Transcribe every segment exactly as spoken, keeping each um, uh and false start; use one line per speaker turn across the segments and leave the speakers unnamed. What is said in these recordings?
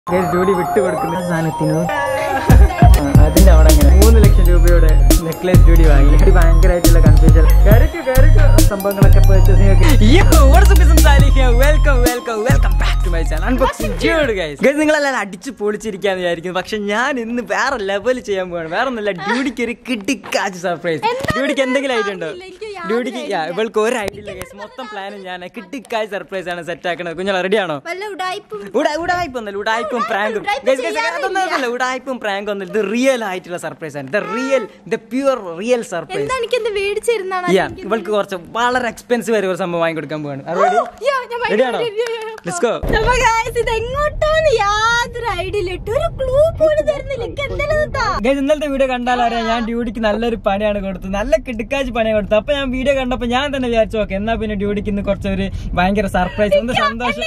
ജോലി വിട്ടുകൊടുക്കുന്ന സാധനത്തിന് അതിന്റെ അവിടെ അങ്ങനെ മൂന്ന് ലക്ഷം രൂപയുടെ നെക്ലേസ് ജോഡി വാങ്ങി. ഭയങ്കരമായിട്ടുള്ള കൺഫ്യൂഷൻ സംഭവങ്ങളൊക്കെ നിങ്ങളെല്ലാം അടിച്ചു പൊളിച്ചിരിക്കാന്ന് വിചാരിക്കുന്നു. പക്ഷെ ഞാൻ ഇന്ന് വേറെ ലെവൽ ചെയ്യാൻ പോവാണ്. വേറെ ഒന്നല്ല, ഡ്യൂഡിക്ക് ഒരു കിട്ടിക്കാച്ച് സർപ്രൈസ്. ഡ്യൂഡിക്ക് എന്തെങ്കിലും ഐഡിയ ഉണ്ടോ? ഡ്യൂഡിക്ക് ഇവൾക്ക് ഒരു ഐഡിയ ഇല്ല. മൊത്തം പ്ലാനും ഞാൻ കിട്ടിക്കാച്ച് സർപ്രൈസ് ആണ് സെറ്റ് ആക്കുന്നത്. കുഞ്ഞാ റെഡിയാണോ? ഉടായ്പ ഒന്നല്ല, ഉടായ്പും പ്രാങ്കും. അതൊന്നല്ല, ഉടായ്പും പ്രാങ്കും ഒന്നും. ഇത് റിയൽ ആയിട്ടുള്ള സർപ്രൈസ് ആണ്. The real the pure real surprise. ഇവൾക്ക് കുറച്ച് വളരെ എക്സ്പെൻസീവ് ആയ ഒരു സംഭവം വാങ്ങി കൊടുക്കാൻ പോവാണ്. റെഡിയാണോ? Let's go. ഇന്നലത്തെ വീഡിയോ കണ്ടാലറിയാം ഞാൻ ഡ്യൂഡിക്ക് നല്ലൊരു പണിയാണ് കൊടുത്തത്. നല്ല കിടക്കാച്ച് പണിയാണ് കൊടുത്തത്. അപ്പൊ ഞാൻ വീഡിയോ കണ്ടപ്പോ ഞാൻ തന്നെ വിചാരിച്ചു ഓക്കെ എന്നാ പിന്നെ ഡ്യൂഡിക്ക് ഇന്ന് കുറച്ചൊരു ഭയങ്കര സർപ്രൈസ്, ഒന്ന് സന്തോഷം.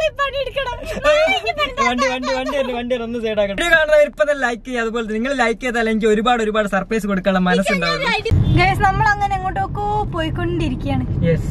വണ്ടി വണ്ടി വണ്ടി വണ്ടി ഒന്ന് സൈഡ് ആക്കണം. വീഡിയോ കാണുന്നവർ ഇപ്പൊ തന്നെ ലൈക്ക് ചെയ്യുക. അതുപോലെ നിങ്ങൾ ലൈക്ക് ചെയ്താൽ എനിക്ക് ഒരുപാട് ഒരുപാട് സർപ്രൈസ് കൊടുക്കാനുള്ള മനസ്സുണ്ടാവും.
നമ്മൾ അങ്ങനെ എങ്ങോട്ടൊക്കെ പോയിക്കൊണ്ടിരിക്കുകയാണ്.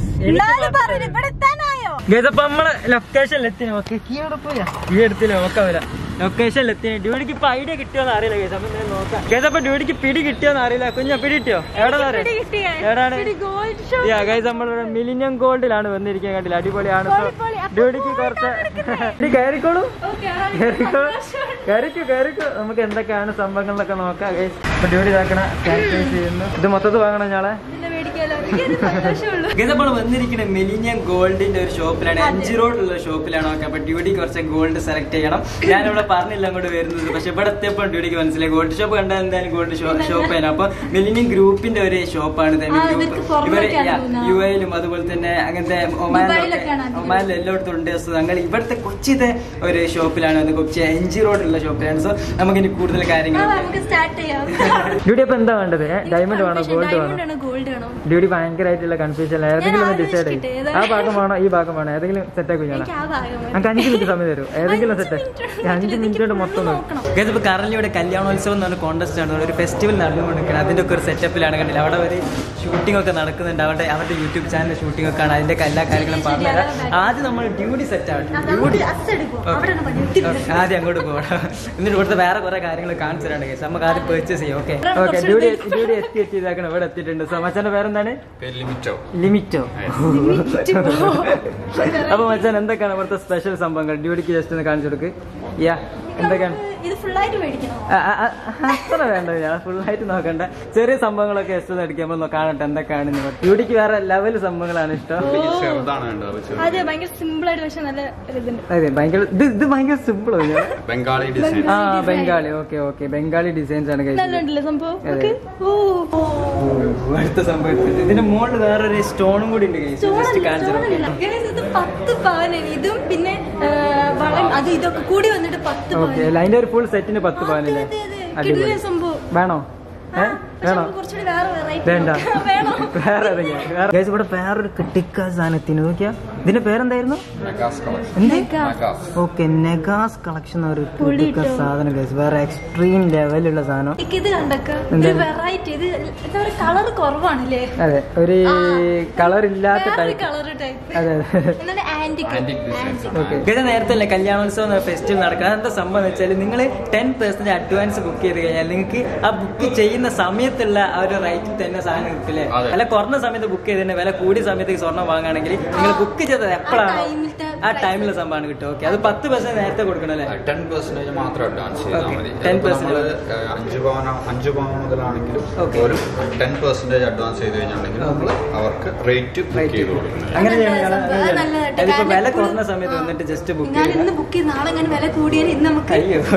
അപ്പൊ നമ്മള് ലൊക്കേഷനിൽ എത്തി. നോക്കി ഈ എടുത്തില്ല നോക്കാൻ വരാം. ലൊക്കേഷനിൽ എത്തി. ഡ്യൂഡിക്ക് ഇപ്പൊ ഐഡിയ കിട്ടിയോന്ന് അറിയില്ല കേസ്. അപ്പൊ നോക്കാം കേസ്. അപ്പൊ ഡ്യൂഡിക്ക് പിടി കിട്ടിയോന്ന് അറിയില്ല. കുഞ്ഞ പിടി കിട്ടിയോ? എവിടെ എവിടെയാണ് ഗൈസ്? നമ്മളിവിടെ മിലിനിയം ഗോൾഡിലാണ് വന്നിരിക്കാൻ. കണ്ടില്ല, അടിപൊളിയാണ്. ഡ്യൂഡിക്ക് കുറച്ച് കയറിക്കോളൂ കയറിക്കോളൂ കയറിക്കോ കയറിക്കോ. നമുക്ക് എന്തൊക്കെയാണ് സംഭവങ്ങളിലൊക്കെ നോക്കാം ഗൈസ്. അപ്പൊ ഡ്യൂഡി ഇതാക്കണ സാനിറ്റൈസ് ചെയ്യുന്നു. ഇത് മൊത്തത്തിൽ വാങ്ങണം ഞാളെ. നമ്മൾ വന്നിരിക്കുന്ന മിലിനിയം ഗോൾഡിന്റെ ഒരു ഷോപ്പിലാണ്, എൻജി റോഡിലുള്ള ഷോപ്പിലാണ്. ഓക്കെ, അപ്പൊ ഡ്യൂഡി കുറച്ച് ഗോൾഡ് സെലക്ട് ചെയ്യണം. ഞാനിവിടെ പറഞ്ഞില്ല അങ്ങോട്ട് വരുന്നത്, പക്ഷെ ഇവിടെ എത്തിയപ്പോൾ ഡ്യൂഡിക്ക് മനസ്സിലായി ഗോൾഡ് ഷോപ്പ് കണ്ടാൽ എന്തായാലും ഗോൾഡ് ഷോപ്പ് ആണ്. അപ്പൊ മിലിനിയം ഗ്രൂപ്പിന്റെ ഒരു ഷോപ്പാണ്. ഇവര് യു എയിലും അതുപോലെ തന്നെ അങ്ങനത്തെ ഒമാനിലൊക്കെ ഒമാനിൽ എല്ലായിടത്തും ഉണ്ട്. സോ ഞങ്ങൾ ഇവിടുത്തെ കൊച്ചിത്തെ ഒരു ഷോപ്പിലാണ് വന്നത്, കൊച്ചി എൻജി റോഡിലുള്ള ഷോപ്പിലാണ്. സോ നമുക്ക് ഇനി കൂടുതൽ കാര്യങ്ങൾ. ഡ്യൂഡി അപ്പൊ എന്താ വേണ്ടത്? ഡയമണ്ട് വേണോ ഗോൾഡ് വേണോ? ഡ്യൂഡി ഭയങ്കരമായിട്ടുള്ള കൺഫ്യൂഷൻ. ഏതെങ്കിലും ഒന്ന് ഡിസൈഡ് ചെയ്യും. ആ ഭാഗം വേണോ ഈ ഭാഗം വേണോ? ഏതെങ്കിലും സെറ്റ് ആക്കി ഞാൻ നമുക്ക് അഞ്ച് മിനിറ്റ് സമയം തരും. ഏതെങ്കിലും സെറ്റ് അഞ്ച് മിനിറ്റ് കൊണ്ട് മൊത്തം നോക്കണം. ഇപ്പൊ കറന്റ് ഇവിടെ കല്യാണോത്സവം എന്ന് പറഞ്ഞ കോൺടെസ്റ്റ് ആണ്, ഒരു ഫെസ്റ്റിവൽ നടന്നുകൊണ്ടിരിക്കുന്നത്. അതിന്റെ ഒക്കെ ഒരു സെറ്റപ്പിലാണ്. കണ്ടില്ല, അവിടെ ഒരു ഷൂട്ടിംഗ് ഒക്കെ നടക്കുന്നുണ്ട്. അവിടെ അവരുടെ യൂട്യൂബ് ചാനൽ ഷൂട്ടിംഗ് ഒക്കെ ആണ്. അതിന്റെ എല്ലാ കാര്യങ്ങളും പറഞ്ഞുതരാം. ആദ്യം നമ്മൾ ഡ്യൂഡി സെറ്റ് ആവട്ടെ. ഡ്യൂഡി ആദ്യം അങ്ങോട്ട് പോകണം. എന്നിട്ട് ഇവിടുത്തെ വേറെ കുറെ കാര്യങ്ങൾ കാണിച്ചു തരാണ്ട് കേസ്. നമുക്ക് ആദ്യം പർച്ചേസ് ചെയ്യാം. ഓക്കെ ഓക്കെ ഡ്യൂഡി ഡ്യൂഡി എത്തി എത്തി ഇതാക്കണം. ഇവിടെ എത്തിയിട്ടുണ്ട്. സോ മച്ചാന്റെ പേരെന്താണ്? ലിമിറ്റോ. അപ്പൊ മച്ചാൻ എന്തൊക്കെയാണ് ഇവിടുത്തെ സ്പെഷ്യൽ സംഭവങ്ങൾ? ഡ്യൂഡിക്ക് ജസ്റ്റ് ഒന്ന് കാണിച്ചു കൊടുക്ക്. യാ എന്തൊക്കെയാണ്? അത്ര വേണ്ട, ഞാൻ ഫുള്ളായിട്ട് നോക്കണ്ട. ചെറിയ സംഭവങ്ങളൊക്കെ ജസ്റ്റ് ഒന്ന് അടിക്കാൻ നമ്മൾ കാണട്ടെ എന്തൊക്കെയാണ്. ഡ്യൂഡിക്ക് വേറെ ലെവൽ സംഭവങ്ങളാണ് ഇഷ്ടം.
അതെ, ഭയങ്കര സിമ്പിൾ ആയിട്ട് പക്ഷെ നല്ല
അതെ ഭയങ്കര ഇത് ഇത് ഭയങ്കര സിമ്പിൾ ആണ്.
ബംഗാളി ഡിസൈൻ.
ആ Bengali. Okay okay Bengali designs ആണ്. അടുത്ത സംഭവം ഇതിന്റെ മുകളിൽ വേറൊരു സ്റ്റോണും കൂടി ഉണ്ട്.
പത്ത് പവനാണ് ഇതും. പിന്നെ അത് ഇതൊക്കെ കൂടി വന്നിട്ട് പത്ത് പവൻ.
അതിന്റെ ഒരു ഫുൾ സെറ്റിന് പത്ത് പവനല്ലേ?
സംഭവം
വേണോ? വേണോ? വേണ്ട, വേറെ ഏതെങ്കിലും. ഇവിടെ വേറൊരു കിട്ടിക്ക സാധനത്തിന് നോക്കിയാ. ഇതിന്റെ പേരെന്തായിരുന്നു? ഓക്കെ, നെഗാസ് കളക്ഷൻ. ഒരു കിട്ടിക്ക സാധനം ഗൈസ്, വേറെ എക്സ്ട്രീം ലെവലുള്ള സാധനം.
കളർ കുറവാണല്ലേ?
അതെ, ഒരു കളർ ഇല്ലാത്ത ടൈപ്പ്. അതെ അതെ. നേരത്തെ അല്ലേ കല്യാണോത്സവം ഫെസ്റ്റിവൽ നടക്കുക. അതെന്താ സംഭവം എന്ന് വെച്ചാൽ നിങ്ങൾ ടെൻ പെർസെന്റ് അഡ്വാൻസ് ബുക്ക് ചെയ്ത് കഴിഞ്ഞാൽ നിങ്ങൾക്ക് ആ ബുക്ക് ചെയ്യുന്ന സമയത്തുള്ള ആ ഒരു റേറ്റിൽ തന്നെ സാധനം കിട്ടില്ലേ? അല്ല, കുറഞ്ഞ സമയത്ത് ബുക്ക് ചെയ്ത് തന്നെ വില കൂടിയ സമയത്തേക്ക് സ്വർണ്ണം വാങ്ങുകയാണെങ്കിൽ നിങ്ങൾ ബുക്ക് ചെയ്തത് എപ്പോഴാണോ ആ ടൈമിലുള്ള സംഭവമാണ് കിട്ടും. ഓക്കെ, അത് പത്ത് പെർസെന്റ് നേരത്തെ കൊടുക്കണം അല്ലേ?
ടെൻ പെർസെന്റേജ് മാത്രം അഡ്വാൻസ് ചെയ്താൽ മതി. അഞ്ച് പവനോ അഞ്ച് പവൻ മുതലാണെങ്കിലും ഒരു ടെൻ പെർസെന്റേജ് അഡ്വാൻസ് ചെയ്ത് കഴിഞ്ഞാണെങ്കിൽ നമ്മൾ അവർക്ക് റേറ്റ് ബുക്ക് ചെയ്ത് കൊടുക്കുന്നത്.
അങ്ങനെ ചെയ്യണം. വില കുറഞ്ഞ സമയത്ത് വന്നിട്ട് ജസ്റ്റ് ബുക്ക് ചെയ്ത്
ബുക്ക് ചെയ്ത് നാളെ അങ്ങനെ വില കൂടിയാൽ ഇന്ന് നമുക്ക്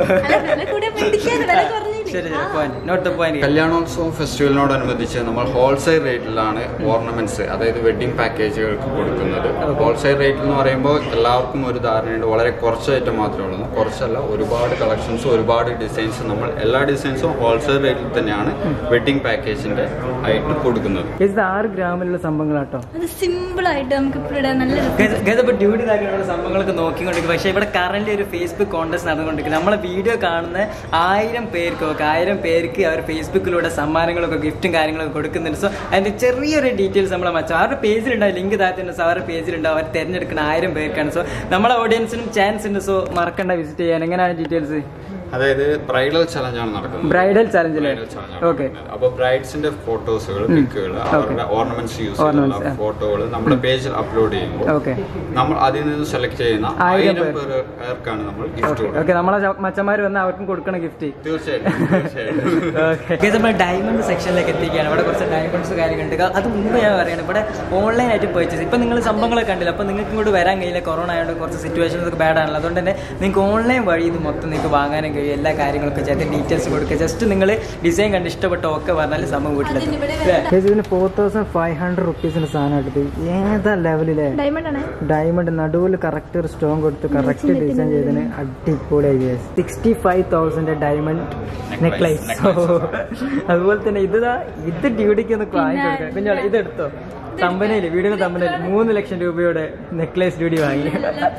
കല്യാണോത്സവം ഫെസ്റ്റിവലിനോടനുബന്ധിച്ച് നമ്മൾ ഹോൾസെയിൽ റേറ്റിലാണ് ഓർണമെന്റ്സ്, അതായത് വെഡിങ് പാക്കേജുകൾക്ക് കൊടുക്കുന്നത്. ഹോൾസെയിൽ റേറ്റ് എന്ന് പറയുമ്പോൾ എല്ലാവർക്കും ഒരു ധാരണയുണ്ട്, വളരെ കുറച്ച് ഐറ്റം മാത്രമേ ഉള്ളൂ. കുറച്ചല്ല, ഒരുപാട് കളക്ഷൻസ്, ഒരുപാട് ഡിസൈൻസ്. നമ്മൾ എല്ലാ ഡിസൈൻസും ഹോൾസെയിൽ റേറ്റിൽ തന്നെയാണ് വെഡിങ് പാക്കേജിന്റെ ആയിട്ട് കൊടുക്കുന്നത്.
ആറ് ഗ്രാമിലുള്ള സംഭവങ്ങളാട്ടോ.
സിമ്പിൾ ആയിട്ട് നമുക്ക്
ഡ്യൂട്ടി സംഭവങ്ങളൊക്കെ നോക്കിക്കൊണ്ടിരിക്കും. പക്ഷെ ഇവിടെ കറന്റ് ഒരു ഫേസ്ബുക്ക് കോൺടെസ്റ്റ് നടന്നുകൊണ്ടിരിക്കുന്നത്. നമ്മളെ വീഡിയോ കാണുന്ന ആയിരം പേർക്ക് നമുക്ക് ആയിരം പേർക്ക് അവർ ഫേസ്ബുക്കിലൂടെ സമ്മാനങ്ങളൊക്കെ ഗിഫ്റ്റും കാര്യങ്ങളൊക്കെ കൊടുക്കുന്നുണ്ട്. സോ അതിന്റെ ചെറിയൊരു ഡീറ്റെയിൽസ് നമ്മളെ മച്ചാൻ അവരുടെ പേജിലുണ്ടാവും, ലിങ്ക് താഴത്തുണ്ട്. സോ അവരുടെ പേജിലുണ്ടാവും, അവർ തിരഞ്ഞെടുക്കുന്ന ആയിരം പേർക്കാണ്. സോ നമ്മളെ ഓഡിയൻസിനും ചാൻസ് ഉണ്ട്. സോ മറക്കണ്ട വിസിറ്റ് ചെയ്യാൻ. എങ്ങനെയാണ് ഡീറ്റെയിൽസ്?
അതായത് ബ്രൈഡൽ ചലഞ്ച് ആണ് നടക്കുന്നത്.
ബ്രൈഡൽ ചലഞ്ചിലെ ഓക്കെ.
അപ്പൊ ബ്രൈഡ്സിന്റെ ഫോട്ടോസുകൾ, പിക്കുകൾ, അവരുടെ ഓർണമെന്റ്സ് യൂസ് ചെയ്യുന്ന ഫോട്ടോകൾ നമ്മുടെ പേജിൽ അപ്ലോഡ് ചെയ്യുമ്പോൾ നമ്മൾ അതിൽ നിന്ന് സെലക്ട് ചെയ്യുന്ന ആയിരം പേർക്കാണ് നമ്മൾ ഗിഫ്റ്റ്.
ഓക്കെ, നമ്മളെ മച്ചന്മാർ വന്ന് അവർക്കും കൊടുക്കണം ഗിഫ്റ്റ്.
തീർച്ചയായിട്ടും.
നമ്മൾ ഡയമണ്ട് സെക്ഷനിലേക്ക് എത്തിക്കുകയാണ്. ഇവിടെ കുറച്ച് ഡയമണ്ട്സ് കാര്യങ്ങളുണ്ട്. അത് മുമ്പ് ഞാൻ പറയുകയാണ്, ഇവിടെ ഓൺലൈൻ ആയിട്ട് പർച്ചേസ്. ഇപ്പൊ നിങ്ങൾ സംഭവങ്ങളൊക്കെ കണ്ടില്ല. അപ്പൊ നിങ്ങൾക്ക് ഇങ്ങോട്ട് വരാൻ കഴിയില്ല, കൊറോണ ആയതുകൊണ്ട് കുറച്ച് സിറ്റുവേഷൻസ് ഒക്കെ ബാഡ് ആണല്ലോ. അതുകൊണ്ട് തന്നെ നിങ്ങൾക്ക് ഓൺലൈൻ വഴി ഇത് മൊത്തം നിങ്ങൾക്ക് വാങ്ങാനും എല്ലാ കാര്യങ്ങളൊക്കെ ചെയ്ത് ഡീറ്റെയിൽസ് കൊടുക്കുക. ജസ്റ്റ് നിങ്ങൾ ഡിസൈൻ കണ്ട് ഇഷ്ടപ്പെട്ട ഒക്കെ പറഞ്ഞാൽ സംഭവം വീട്ടിലെത്തും. ഇതിന് ഫോർ തൗസൻഡ് ഫൈവ് ഹൺഡ്രഡ് റുപ്പീസിന്റെ സാധനം എടുത്ത് ഏതാ ലെവലിലെ ഡയമണ്ട് നടുവിൽ കറക്റ്റ് ഒരു സ്റ്റോൺ കൊടുത്ത് കറക്റ്റ് ഡിസൈൻ ചെയ്തതിന് അടിപൊളിയായി. Sixty five thousand diamond necklace. അതുപോലെ തന്നെ ഇതാ ഇത് ഡ്യൂട്ടിക്ക് ഒന്ന് വാങ്ങിക്കൊടുക്കാം. പിന്നെ ഇതെടുത്തോ, തമ്പനയില് വീടിന് തമ്പനയില് മൂന്ന് ലക്ഷം രൂപയുടെ നെക്ലേസ് ഡ്യൂട്ടി വാങ്ങി.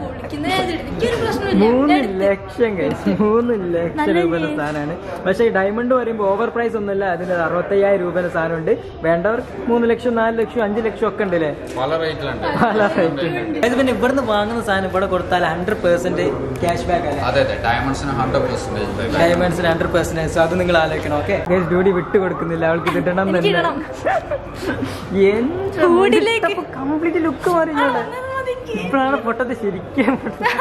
മൂന്ന് ലക്ഷം കഴിച്ചു, മൂന്ന് ലക്ഷം രൂപയുടെ സാധനമാണ്. പക്ഷെ ഈ ഡയമണ്ട് പറയുമ്പോൾ ഓവർ പ്രൈസ് ഒന്നുമില്ല. അതിന് അറുപത്തയ്യായിരം രൂപയുടെ സാധനമുണ്ട്. വേണ്ടവർ മൂന്ന് ലക്ഷം നാല് ലക്ഷം അഞ്ചു ലക്ഷം ഒക്കെ ഉണ്ട് അല്ലേ,
പല റേറ്റിലുണ്ട്.
പല റേറ്റിലുണ്ട്. അത് പിന്നെ ഇവിടുന്ന് വാങ്ങുന്ന സാധനം ഇവിടെ കൊടുത്താൽ ഹൺഡ്രഡ് പെർസെന്റ് ക്യാഷ് ബാക്ക് അല്ലേ?
ഡയമണ്ട്സിന് ഹൺഡ്രഡ് പെർസെന്റ്
ഡയമണ്ട്സിന് ഹൺഡ്രഡ് പെർസെന്റേജ്. അത് നിങ്ങൾ ആലോചിക്കണം. ഓക്കെ, ഡ്യൂട്ടി വിട്ടു കൊടുക്കുന്നില്ല, അവൾക്ക് കിട്ടണം എന്നല്ല. കംപ്ലീറ്റ് ലുക്ക് മാറിയാണ്. ഇപ്പോഴാണ് പൊട്ടത് ശരിക്കും.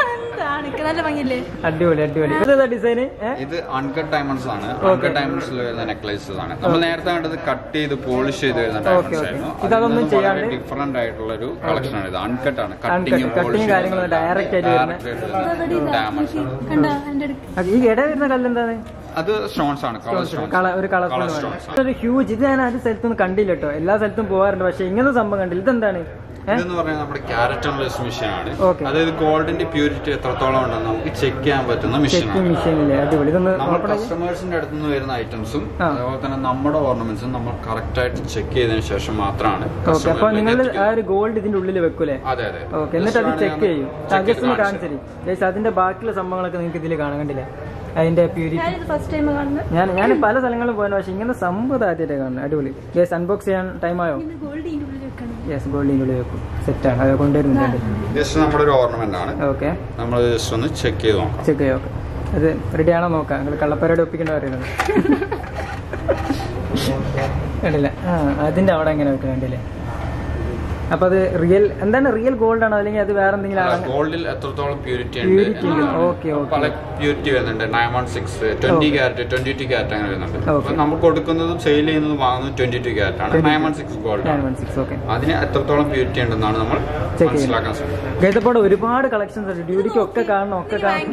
അടിപൊളി അടിപൊളി. ഇതാ ഡിസൈന്.
ഇത് അൺകട്ട് ഡയമണ്ട്സ് ആണ്. അൺകട്ട് ഡയമണ്ട്സിൽ വരുന്ന നെക്ലേസസ് ആണ്. നമ്മൾ നേരത്തെ കണ്ടത് കട്ട് ചെയ്ത് പോളിഷ് ചെയ്ത് വരുന്ന ഡയമണ്ട്സ് ആയിരുന്നു.
ഇതൊന്നും ചെയ്യാണ്ട്
ഡിഫറെന്റ് ആയിട്ടുള്ള ഒരു കളക്ഷൻ ആണ് ഇത്. അൺകട്ട് ആണ്.
കട്ടിങ് കാര്യങ്ങൾ ഡയറക്റ്റ് ആയിട്ട്
ഡയമണ്ട്സ്.
ഈ ഇട വരുന്ന കല്ലെന്താണ്?
അത് സ്റ്റോൺസ് ആണ്.
ഒരു കളർഫുൾ ഒരു ഹ്യൂജ്. ഇത് ഞാൻ ആദ്യ സ്ഥലത്തൊന്നും കണ്ടില്ല കേട്ടോ. എല്ലാ സ്ഥലത്തും പോകാറുണ്ട്, പക്ഷെ ഇങ്ങനത്തെ സംഭവം കണ്ടില്ല. ഇതെന്താണ്?
ഇതെന്ന് പറയുന്നത് നമ്മുടെ ക്യാരറ്റർലെസ് മെഷീൻ ആണ്. അതായത് ഗോൾഡിന്റെ പ്യൂരിറ്റി എത്രത്തോളം ഉണ്ടെന്ന് നമുക്ക് ചെക്ക് ചെയ്യാൻ പറ്റുന്ന മെഷീനാണ്. നമ്മൾ കസ്റ്റമേഴ്സിന്റെ അടുത്ത് നിന്ന് വരുന്ന ഐറ്റംസും അതുപോലെ തന്നെ നമ്മുടെ ഓർണമെന്റ്സും നമ്മൾ കറക്റ്റ് ആയിട്ട് ചെക്ക് ചെയ്തതിനു ശേഷം മാത്രമാണ്.
അപ്പൊ നിങ്ങൾ ആ ഒരു ഗോൾഡ് ഇതിന്റെ ഉള്ളിൽ വെക്കൂലേ?
അതെ അതെ.
ഓക്കെ, എന്നിട്ട് അത് ചെക്ക് ചെയ്യും. കാണിച്ചു അതിന്റെ ബാക്കിയുള്ള സംഭവങ്ങളൊക്കെ നിങ്ങൾക്ക് ഇതിൽ കാണാൻ കണ്ടില്ലേ, അതിന്റെ പ്യൂരിറ്റി. ഞാൻ ഞാൻ പല സ്ഥലങ്ങളിലും പോയത്, പക്ഷെ ഇങ്ങനെ സംഭവം ആദ്യമായിട്ട് കാണുന്നത്. അടിപൊളി. യെസ്, അൺബോക്സ് ചെയ്യാൻ ടൈമായോ? യെസ്, ഗോൾഡിന്റെ ഉള്ളിൽ വെക്കും. സെറ്റാണ്, അത് കൊണ്ടുവരുന്നുണ്ട്.
ജസ്റ്റ് നമ്മുടെ ഒരു ഓർണമെന്റ് ആണ്.
ഓക്കെ,
നമ്മൾ ജസ്റ്റ് ഒന്ന് ചെക്ക് ചെയ്ത് നോക്കാം.
ചെക്ക് ചെയ്യാം. ഓക്കെ, അത് റെഡി ആണോ നോക്കാം. നിങ്ങൾ കള്ളപ്പരയുടെ ഒപ്പിക്കേണ്ട പറയുന്നത് കണ്ടില്ല. ആ, അതിന്റെ അവിടെ എങ്ങനെ വെക്കാൻ കണ്ടില്ലേ? അപ്പൊ അത് റിയൽ എന്താണ്, റിയൽ ഗോൾഡ് ആണോ അല്ലെങ്കിൽ അത് വേറെ എന്തെങ്കിലും?
ഗോൾഡിൽ എത്രത്തോളം പ്യൂരിറ്റി ഉണ്ട്, പല പ്യൂരിറ്റി വരുന്നുണ്ട്. Nine one six twenty carat twenty two carat അങ്ങനെ വരുന്നുണ്ട്. നമ്മൾ കൊടുക്കുന്നതും സെയിൽ ചെയ്യുന്നതും വാങ്ങുന്നതും ട്വന്റി ടു ക്യാരറ്റ് ആണ്. Nine one six gold. അതിന് എത്രത്തോളം പ്യൂരിറ്റി ഉണ്ടെന്നാണ് നമ്മൾ മനസ്സിലാക്കാൻ ശ്രമിക്കുന്നത്.
ഇവിടെ ഒരുപാട് കളക്ഷൻസ് ഉണ്ട്. ഡ്യൂട്ടിക്ക് ഒക്കെ കാണണം, ഒക്കെ കാണണം.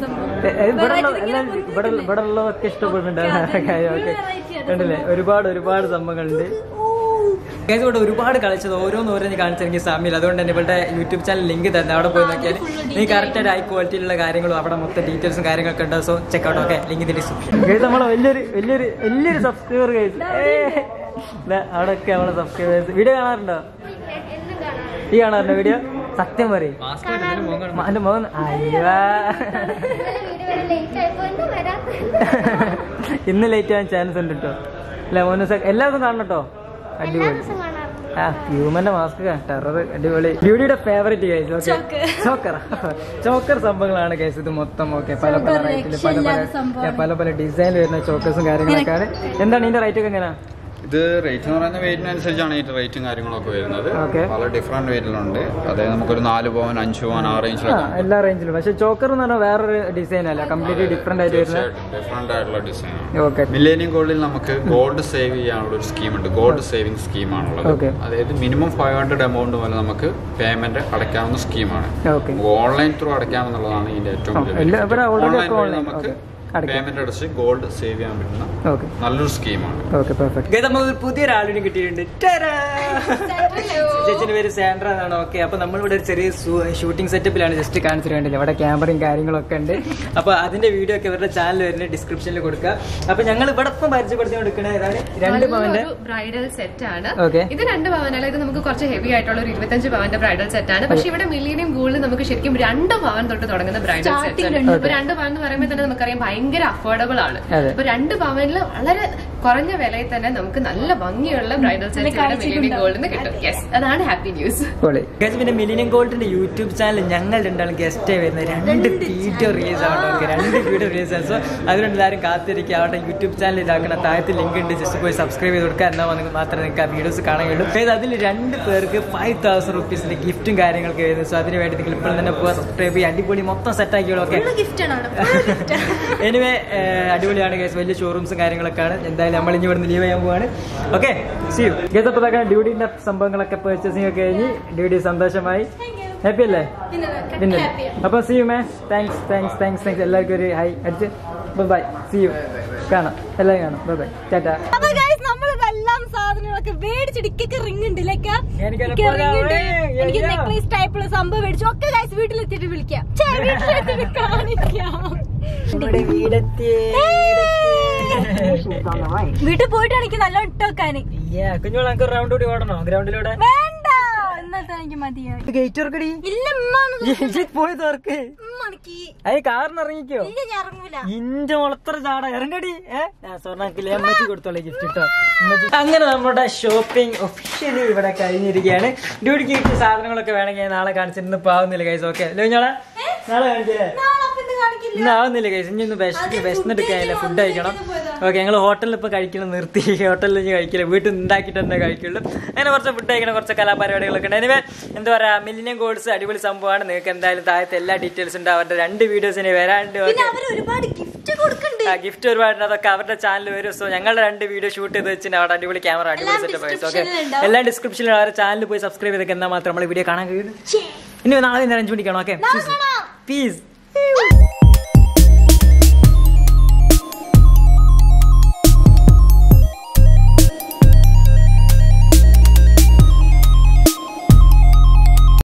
ഇവിടെ ഇവിടെ ഉള്ളതൊക്കെ ഇഷ്ടപ്പെടുന്നുണ്ട്. കണ്ടില്ലേ, ഒരുപാട് ഒരുപാട് സംഭവങ്ങളുണ്ട്. ഇവിടെ ഒരുപാട് കളിച്ചത് ഓരോന്ന് ഓരോന്ന് കാണിച്ചെങ്കിൽ സമയമില്ല. അതുകൊണ്ട് തന്നെ ഇവരുടെ യൂട്യൂബ് ചാനൽ ലിങ്ക് തന്നെ, അവിടെ പോയി നോക്കിയാൽ നീ കറക്റ്റായിട്ട് ഹൈ ക്വാളിറ്റിയിലുള്ള കാര്യങ്ങളും അവിടെ മൊത്തം ഡീറ്റെയിൽസും കാര്യങ്ങളൊക്കെ ഉണ്ട്. So check out. Okay, link description. നമ്മളെ വലിയൊരു വലിയൊരു വലിയൊരു സബ്സ്ക്രൈബർ കഴിച്ചു. അവിടെയൊക്കെ നമ്മളെ സബ്സ്ക്രൈബേഴ്സ് വീഡിയോ കാണാറുണ്ടോ? ഈ കാണാറുണ്ടോ വീഡിയോ? സത്യം പറയും. എന്റെ മോൻ അയ്യാ ഇന്ന് ലേറ്റ് ആവാൻ ചാൻസ് ഉണ്ട് കേട്ടോ. അല്ലെ മോന്? എല്ലാവർക്കും കാണണം കേട്ടോ. അടിപൊളി. ആ, ഹ്യൂമന്റെ മാസ്ക് ടെറർ അടിപൊളി. ഡ്യൂട്ടിയുടെ favourite case. Okay, choker choker സംഭവങ്ങളാണ് കേസ് ഇത് മൊത്തം. ഓക്കെ, പല പല റേറ്റില് പല പല പല പല ഡിസൈൻ വരുന്ന ചോക്കേഴ്സും കാര്യങ്ങളൊക്കെയാണ്. എന്താണ് ഇതിന്റെ റേറ്റ് ഒക്കെ എങ്ങനെയാ?
ഇത് റേറ്റ് എന്ന് പറയുന്ന വെയിറ്റിനനുസരിച്ചാണ് ഈ റേറ്റും കാര്യങ്ങളൊക്കെ വരുന്നത്. പല ഡിഫറെന്റ് വെയിറ്റിലുണ്ട്. അതായത് നമുക്കൊരു നാല് പവൻ അഞ്ച് പവൻ ആ റേഞ്ചിലൊക്കെ
എല്ലാ റേഞ്ചിലും. പക്ഷെ ചോക്കർ എന്ന് പറഞ്ഞാൽ വേറൊരു ഡിസൈൻ അല്ല, കംപ്ലീറ്റ്ലി ഡിഫറെന്റ് ആയിട്ട് വരുന്നത്.
ഡിഫറെന്റ് ആയിട്ടുള്ള ഡിസൈൻ ആണ്. മില്ലേനിയം ഗോൾഡിൽ നമുക്ക് ഗോൾഡ് സേവ് ചെയ്യാനുള്ള ഒരു സ്കീം ഉണ്ട്. ഗോൾഡ് സേവിംഗ് സ്കീമാണുള്ളത്. അതായത് മിനിമം ഫൈവ് ഹൺഡ്രഡ് എമൗണ്ട് പോലെ നമുക്ക് പേയ്മെന്റ് അടയ്ക്കാവുന്ന സ്കീമാണ്. ഓൺലൈൻ ത്രൂ അടയ്ക്കാമെന്നുള്ളതാണ് ഇതിന്റെ ഏറ്റവും വലിയ. ഓൺലൈൻ നമുക്ക് പേയ്മെന്റ് അടച്ച് ഗോൾഡ് സേവ് ചെയ്യാൻ പറ്റുന്ന നല്ലൊരു സ്കീമാണ്.
നമുക്ക് പുതിയൊരാളിനെ കിട്ടിയിട്ടുണ്ട്. ചേച്ചിന്റെ പേര് സാൻഡ്ര എന്നാണ്. ഓക്കെ, അപ്പൊ നമ്മളിവിടെ ഒരു ചെറിയ ഷൂട്ടിംഗ് സെറ്റപ്പിലാണ് ജസ്റ്റ് കാണിച്ചിട്ട് കണ്ടില്ല. ഇവിടെ ക്യാമറയും കാര്യങ്ങളൊക്കെ ഉണ്ട്. അപ്പൊ അതിന്റെ വീഡിയോ ഒക്കെ ഇവരുടെ ചാനൽ വരുന്ന ഡിസ്ക്രിപ്ഷനിൽ കൊടുക്കുക. അപ്പൊ ഞങ്ങൾ ഇവിടെ ഇപ്പം പരിചയപ്പെടുത്തി കൊടുക്കുന്ന രണ്ട് പവന്റെ
ബ്രൈഡൽ സെറ്റ് ആണ്. ഇത് രണ്ട് പവനല്ല, ഇത് നമുക്ക് കുറച്ച് ഹെവി ആയിട്ടുള്ള ഒരു ഇരുപത്തഞ്ച് പവന്റെ ബ്രൈഡൽ സെറ്റ് ആണ്. പക്ഷെ ഇവിടെ മില്ലേനിയം ഗോൾഡ് നമുക്ക് ശരിക്കും രണ്ട് പവൻ തൊട്ട് തുടങ്ങുന്ന ബ്രൈഡൽ സെറ്റ്. ഇപ്പൊ രണ്ട് പവൻ എന്ന് പറയുമ്പോൾ തന്നെ നമുക്കറിയാം ഭയങ്കര ഭയങ്കര അഫോർഡബിൾ ആണ്. അപ്പൊ രണ്ട് പവനിൽ വളരെ കുറഞ്ഞ വിലയിൽ തന്നെ നമുക്ക് നല്ല ഭംഗിയുള്ള ബ്രൈഡൽ സെറ്റ് മിലീനിയം ഗോൾഡിന് കിട്ടും. യെസ്, അതാണ് ഹാപ്പി ന്യൂസ്.
പിന്നെ മിലീനിയം ഗോൾഡിന്റെ യൂട്യൂബ് ചാനൽ ഞങ്ങൾ രണ്ടാളും ഗസ്റ്റ് വരുന്നത് രണ്ട് വീഡിയോ റിലീസ് ആണ്. രണ്ട് വീഡിയോ റിലീസ് ആണ്. സോ അതുകൊണ്ട് എല്ലാവരും കാത്തിരിക്കുക. അവരുടെ യൂട്യൂബ് ചാനൽ ഇതാക്കണം. താഴത്ത് ലിങ്ക് ഉണ്ട്, ജസ്റ്റ് പോയി സബ്സ്ക്രൈബ് ചെയ്ത് കൊടുക്കുക. എന്നാൽ മാത്രമേ നിങ്ങൾക്ക് ആ വീഡിയോസ് കാണാൻ കഴിയുള്ളൂ. അതായത് അതിൽ രണ്ട് പേർക്ക് ഫൈവ് തൗസൻഡ് റുപ്പീസിന്റെ ഗിഫ്റ്റും കാര്യങ്ങളൊക്കെ വരുന്നത്. സോ അതിന് വേണ്ടി നിങ്ങൾ ഇപ്പോൾ തന്നെ പോകാൻ സബ്സ്ക്രൈബ് ചെയ്യുക. അടിപൊളി മൊത്തം സെറ്റ് ആക്കിയോളൂ. ഓക്കെ, എനിവേ അടിപൊളിയാണ് ഗൈസ്. വലിയ ഷോറൂംസും കാര്യങ്ങളൊക്കെ ആണ്. എന്തായാലും നമ്മൾ ഇനി ഇവിടുന്ന് ലീവ് ചെയ്യാൻ പോവാണ്. Okay, see you guys. അപ്പോൾ അതൊക്കെ ഡ്യൂട്ടിന്റെ സംഭവങ്ങളൊക്കെ പർച്ചേസിംഗ് ഒക്കെ കഴിഞ്ഞ് ഡ്യൂട്ടി സന്തോഷമായി. ഹാപ്പി അല്ലേ? പിന്നെ അപ്പൊ see you may. Thanks thanks thanks thanks എല്ലാവർക്കും ഒരു ഹൈ അടിച്ച് ബൈ. See you. കാണാം, എല്ലാവരും കാണാം. ബൈ ബൈ, ടാറ്റാ.
എല്ലാം സാധനങ്ങളൊക്കെ മേടിച്ചിടിക്കൊക്കെ റിംഗ് ഉണ്ട്. എനിക്ക് നെക്ലേസ് ടൈപ്പുള്ള സംഭവം മേടിച്ചു. ഒക്കെ ഗൈസ് വീട്ടിലെത്തിയിട്ട് വിളിക്കാം. വീട്ടിലെത്തിയിട്ട് കാണിക്കാം. വീട്ടിൽ പോയിട്ട് എനിക്ക് നല്ല ഇട്ടോക്കാന്.
കുഞ്ഞോളെ റൗണ്ട് കൂടി ഓടണോ ഗ്രൗണ്ടിലൂടെ?
വേണ്ട, ഇന്നത്തെ എനിക്ക് മതിയായി.
ഗേറ്റ് തുറക്കടി.
ഇല്ല,
പോയി തുറക്ക്. അത് കാറിന് ഇറങ്ങിക്കോ. ഇന്റെ മുളത്ര ചാട ഇറങ്ങടി. ഏഹ് സ്വർണ്ണക്കില്ലേ അമ്മച്ചി കൊടുത്തോളെ ഗിഫ്റ്റ് കേട്ടോ. അങ്ങനെ നമ്മുടെ ഷോപ്പിംഗ് ഒഫീഷ്യലി ഇവിടെ കഴിഞ്ഞിരിക്കുകയാണ്. ഡ്യൂട്ടിക്ക് കിട്ടിയ സാധനങ്ങളൊക്കെ വേണമെങ്കിൽ നാളെ കാണിച്ചിരുന്നു. പാവുന്നില്ല കൈസ്. ഓക്കെ അല്ലേ കുഞ്ഞോളെ? നാളെ കാണിച്ചില്ലേ? ഇന്ന് ആവുന്നില്ല കൈസ്. ഇനി ഒന്ന് ബെസ്റ്റ് ബെസ്റ്റിനെടുക്കാനില്ല. ഫുഡ് കഴിക്കണം. ഓക്കെ, ഞങ്ങൾ ഹോട്ടലിൽ ഇപ്പൊ കഴിക്കണം നിർത്തി. ഹോട്ടലിൽ ഇനി കഴിക്കില്ല, വീട്ടിൽ ഉണ്ടാക്കിയിട്ട് തന്നെ കഴിക്കുള്ളൂ. അങ്ങനെ കുറച്ച് ഫുഡ് കഴിക്കണം, കുറച്ച് കലാപരിപാടികളൊക്കെ ഉണ്ട്. എനിവേ എന്താ പറയാ, മില്ലിനിയം ഗോൾഡ്സ് അടിപൊളി സംഭവമാണ്. നിങ്ങൾക്ക് എന്തായാലും താഴത്തെ എല്ലാ ഡീറ്റെയിൽസ് ഉണ്ട്. അവരുടെ രണ്ട് വീഡിയോസിന് വരാണ്ട്. ഗിഫ്റ്റ് ഒരുപാടുണ്ട്. അതൊക്കെ അവരുടെ ചാനൽ വരും. സോ ഞങ്ങളുടെ രണ്ട് വീഡിയോ ഷൂട്ട് ചെയ്ത് വെച്ചിട്ട് അവിടെ അടിപൊളി ക്യാമറ അടിപൊളി സെറ്റപ്പ് ആയിട്ട്. ഓക്കെ, എല്ലാ ഡിസ്ക്രിപ്ഷനിലും അവരുടെ ചാനൽ പോയി സബ്സ്ക്രൈബ് ചെയ്തൊക്കെ എന്നാൽ മാത്രം നമ്മൾ വീഡിയോ കാണാൻ കഴിയും. ഇനി നാളെ നേരം അഞ്ചു മണിക്കാണോ? Okay, piece.